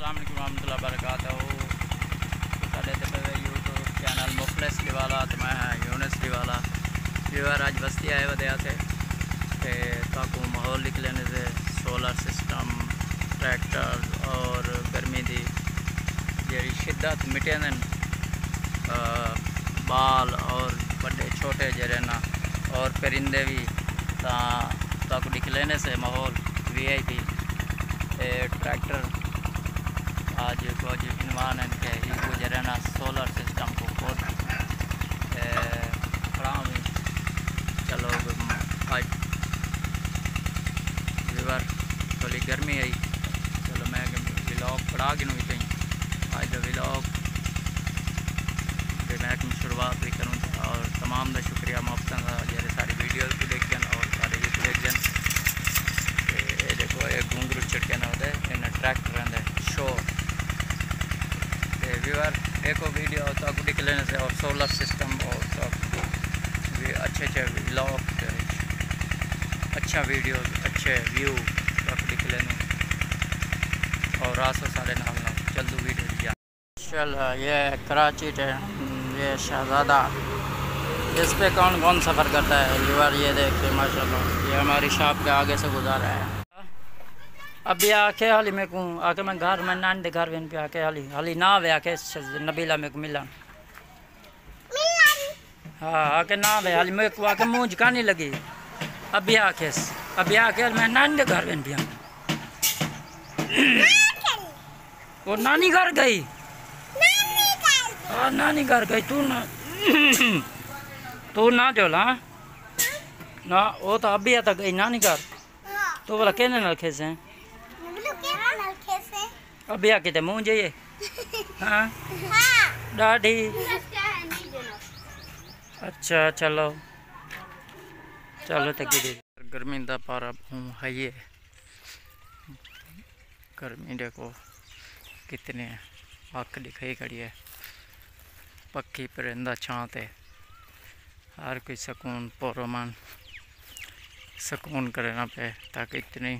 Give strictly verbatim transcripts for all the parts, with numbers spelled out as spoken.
अस्सलाम वालेकुम रहमतुल्लाहि व बरकातहू। साढ़े पे यूट्यूब चैनल मुखलिस लिवाला तो मैं यूनिस लिवाला व्यूअर अज बस्ती आए वे थे ताकू माहौल निकलने से सोलर सिस्टम ट्रैक्टर और गर्मी की जी शिद्दत मिटे बाल और बड़े छोटे जरे ना और परिंदे भी ताकू निकलने से माहौल वी आई पी ट्रैक्टर आज कुछ इनवान के गुजरे ना सोलर सिस्टम को खुद खड़ा भी चलो आज विवर थोड़ी गर्मी आई चलो मैं व्लॉग पढ़ा गिनू भी कहीं आज व्लॉग मैं शुरुआत भी करूँ और तमाम का शुक्रिया मुफ्त जैसे सारी वीडियो भी देखन और सारे यूट्यूब देखन देखो एक घुंगरू छिड़के ना होते इन ट्रैक्टर रहते शो व्यूअर एक वीडियो तक निकलने से और सोलर सिस्टम और सब भी अच्छे अच्छे व्लॉग अच्छा वीडियो अच्छे व्यू तक निकलने और रासो सारे नाम ना जल्द वीडियो चल ये कराची है ये शहजादा इस पे कौन कौन सफ़र करता है व्यूअर ये देखिए माशाल्लाह ये हमारी शॉप के आगे से गुजारा है। अभी आके हाली मेरे को आके मैं घर में नान दे घर बहन पे आके हाली हाली ना आवे आके नबीला मेरे को मिला हाँ आके ना आवे हाली मेरे को आके मुँह झकाने लगी अभी आके अभी आके मैं नान दे घर बहन पे वो नानी घर गई हाँ नानी घर गई तू ना तू ना चला ना वो तो अभी आता गई नानी घर तो बोला कहने ना खेसे अभी आके तो मुँह जाइए हाँ डाढ़ी अच्छा चलो चलो तक गर्मी का पारा है ये गर्मी देखो कितने अक दिखाई खड़ी है पक्की परिंदा छाँते हर कोई सुकून पोरोमान सुकून करना पे ताकि इतनी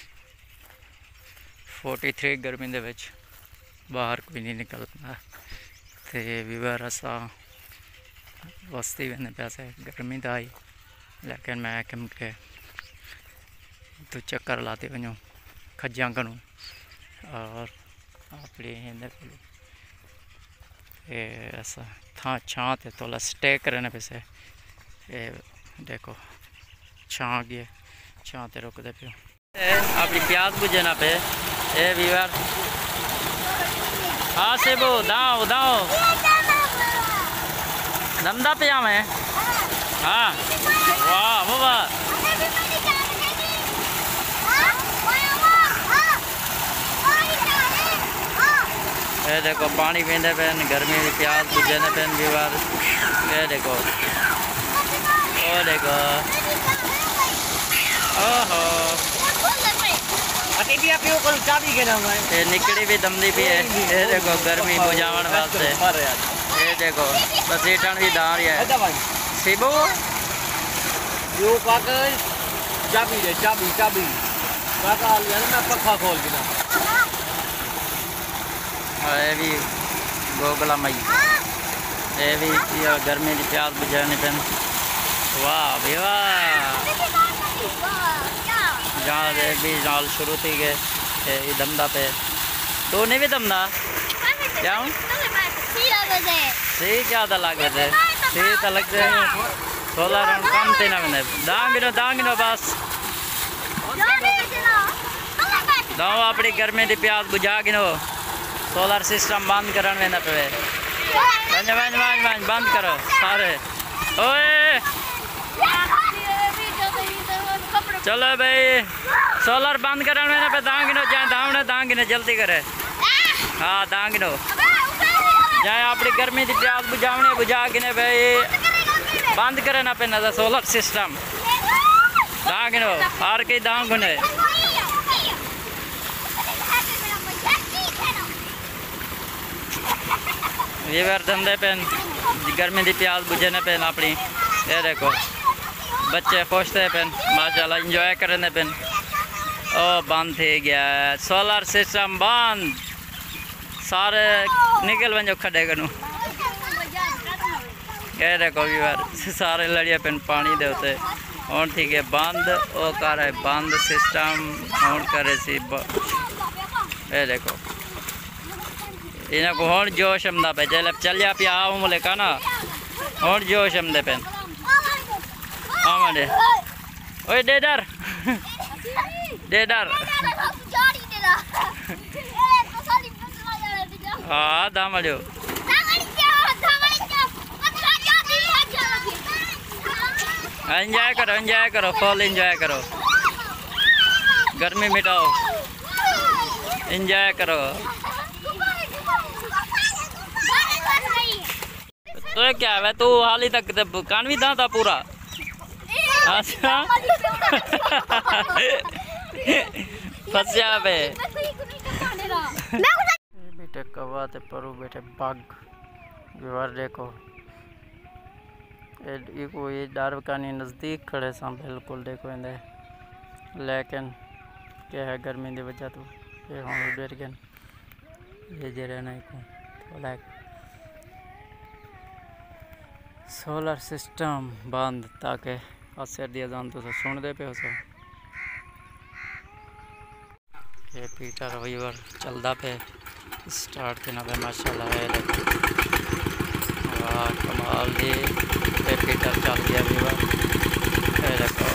फोर्टी थ्री गर्मी दे विच बाहर कोई नहीं निकलता तो व्यूअर असा बस्ती बने पैसे गर्मी तो आई लेकिन मैं कम के तो चक्कर लाते वजूँ खज्जा करूँ और अपनी ऐसा था छाँ थे थोड़ा स्टे करने पे से ये देखो छाँ गए छाँ ते रुकते पे अपनी प्याज बुझना पे ए व्यूअर हाँ से वो दाओ दाओ दमदा पे आ मैं हाँ वाह वो वाह ये देखो पानी पीते पेन गर्मी में प्याज बुझने पेन व्यूअर ये देखो ओ देखो ओहो ये निकड़ी भी दमदी भी है ये देखो गर्मी बुझावन वास्ते ये देखो बसीटन भी दार है सिबू यो पाकर चाबी दे चाबी चाबी काका लिया ना पक्का खोल के ना ये भी गोगला मई ये भी गर्मी की प्यास बुझाने पेन वाह भी वाह जहाँ भी जाल शुरू थी गए दमदा पे तो नहीं भी दमदा क्या सही ज़्यादा लगे थे सही तो लगते सोलह रन कम थे ना मैंने दांगिनो दांगिनो बस दाओ अपनी गर्मी की प्यास बुझा गिनो सोलर सिस्टम बंद करने में पे बंद करो सारे ओए चलो भाई सोलर बंद करने में पे दांगिनो जाए दावने दांगिनो जल्दी करे हाँ दांगिनो जाए अपनी गर्मी की प्यास बुझावने बुझा गिने भाई बंद करे ना पे ना सोलर सिस्टम दांगिनो हार के दांगुने ये बार धंधे पेन गर्मी की प्यास बुझने पेन अपनी ये देखो बच्चे खुश थे पेन माशाल्लाह इंजॉय करने पेन ओ बंद थी गया सोलर सिस्टम बंद सारे निकल वञो खड्डे कनू। ये देखो व्यूअर सारे लड़िया पिन पानी दे उत्ते हुण थी गए बंद ओ कर बंद सिस्टम हुण करे सी ये देखो इन्हें को हुण जोश आंदा पे जल्द चलिया पिया आऊं मोले का ना हुण जोश आंदे पेन आमंडे ओए डेडर डेडर हाँ दाम जो एंजॉय करो एंजॉय करो फुल एंजॉय करो गर्मी मिटाओ एंजॉय करो। तो क्या है तू हाली तक कान भी था पूरा अच्छा फंसा पे बेटे कवा ते परू बेटे बाग व्यवहार देखो ये कोई डर कानी नज़दीक खड़े सा बिल्कुल देखो इंदे लेकिन क्या है गर्मी की वजह तो ये हम डर गए ये जरे नहीं को थोड़ा सोलर सिस्टम बंद ताकि असर दिया जान तो सुन दे पे सो ये पीटर वीवर चलदा पे स्टार्ट करना पे माशाल्लाह है वाह कमाल दी पे पीटर चल गया वीवर है देखो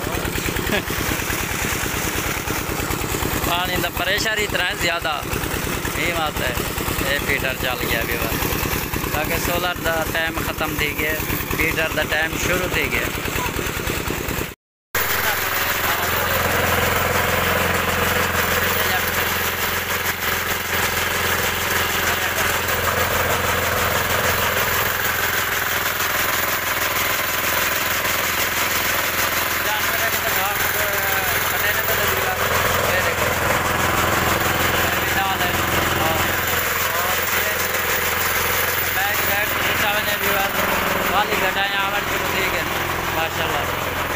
पानी दा प्रेशर इतना ज़्यादा ये बात है ये पीटर चल गया वीवर ताकि सोलर दा टाइम ख़त्म थी गया पीटर दा टाइम शुरू थी गया। वाली घटाएं आवन शुरू थी गए माशाल्लाह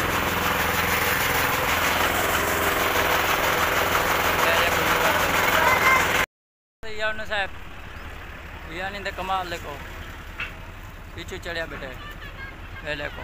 यार साहब यानी तो कमाल देखो पीछे चढ़िया बेटे ये देखो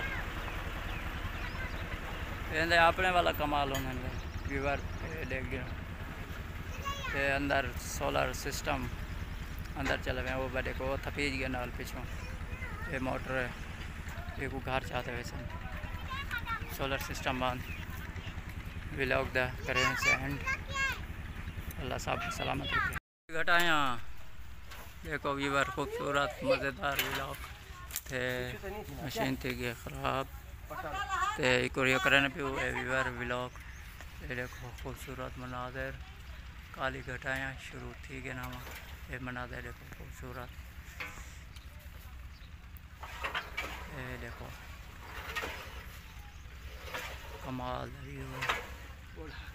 ये अपने वाला कमाल उन्होंने व्यूअर देख गया ये अंदर सोलर सिस्टम अंदर चले गए वो देखो वो थपीज गया नाल पिछों ये मोटर है ये को घर चाहते वैसे सोलर सिस्टम बंद व्लॉग दा करें से एंड अल्लाह साहब सलामत रखे घटाया देखो व्यूअर खूबसूरत मज़ेदार व्लॉग थे मशीन थी गई ख़राब तो एक और करने पे व्यूअर व्लॉग ये देखो खूबसूरत मनाजर काली घटाया शुरू थी गए ना ये मनाजर देखो खूबसूरत ये देखो कमाल है।